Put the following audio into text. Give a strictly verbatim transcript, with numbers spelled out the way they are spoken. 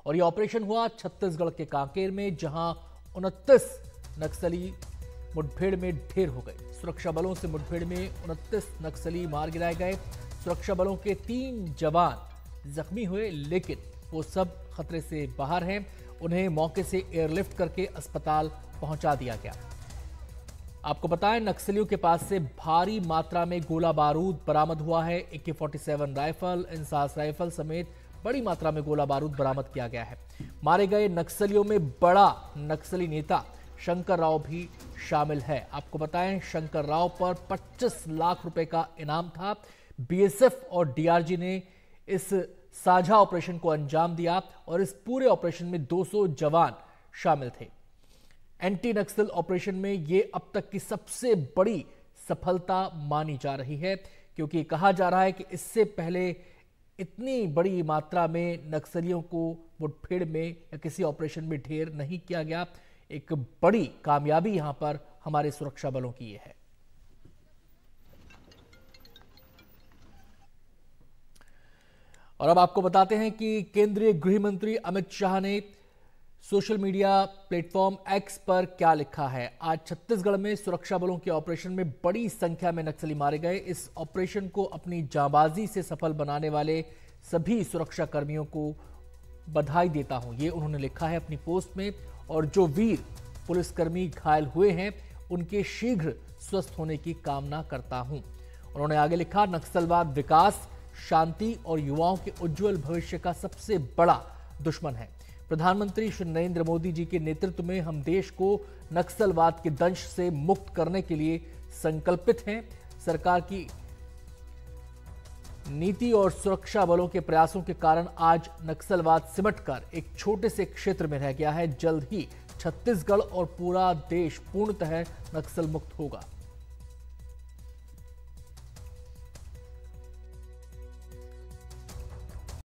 और यह ऑपरेशन हुआ छत्तीसगढ़ के कांकेर में, जहां उनतीस नक्सली मुठभेड़ में ढेर हो गए। सुरक्षा बलों से मुठभेड़ में उनतीस नक्सली मार गिराए गए। सुरक्षा बलों के तीन जवान जख्मी हुए, लेकिन वो सब खतरे से बाहर हैं। उन्हें मौके से एयरलिफ्ट करके अस्पताल पहुंचा दिया गया। आपको बताएं, नक्सलियों के पास से भारी मात्रा में गोला बारूद बरामद हुआ है। ए के सैंतालीस राइफल, इंसास राइफल समेत बड़ी मात्रा में गोला बारूद बरामद किया गया है। मारे गए नक्सलियों में बड़ा नक्सली नेता शंकर राव भी शामिल है। आपको बताएं, शंकर राव पर पच्चीस लाख रुपए का इनाम था। बी एस एफ और डी आर जी ने इस साझा ऑपरेशन को अंजाम दिया और इस पूरे ऑपरेशन में दो सौ जवान शामिल थे। एंटी नक्सल ऑपरेशन में यह अब तक की सबसे बड़ी सफलता मानी जा रही है, क्योंकि कहा जा रहा है कि इससे पहले इतनी बड़ी मात्रा में नक्सलियों को मुठभेड़ में या किसी ऑपरेशन में ढेर नहीं किया गया। एक बड़ी कामयाबी यहां पर हमारे सुरक्षा बलों की यह है। और अब आपको बताते हैं कि केंद्रीय गृह मंत्री अमित शाह ने सोशल मीडिया प्लेटफॉर्म एक्स पर क्या लिखा है। आज छत्तीसगढ़ में सुरक्षा बलों के ऑपरेशन में बड़ी संख्या में नक्सली मारे गए। इस ऑपरेशन को अपनी जांबाजी से सफल बनाने वाले सभी सुरक्षा कर्मियों को बधाई देता हूं, ये उन्होंने लिखा है अपनी पोस्ट में। और जो वीर पुलिसकर्मी घायल हुए हैं, उनके शीघ्र स्वस्थ होने की कामना करता हूं। उन्होंने आगे लिखा, नक्सलवाद विकास, शांति और युवाओं के उज्जवल भविष्य का सबसे बड़ा दुश्मन है। प्रधानमंत्री श्री नरेंद्र मोदी जी के नेतृत्व में हम देश को नक्सलवाद के दंश से मुक्त करने के लिए संकल्पित हैं। सरकार की नीति और सुरक्षा बलों के प्रयासों के कारण आज नक्सलवाद सिमटकर एक छोटे से क्षेत्र में रह गया है। जल्द ही छत्तीसगढ़ और पूरा देश पूर्णतः नक्सल मुक्त होगा।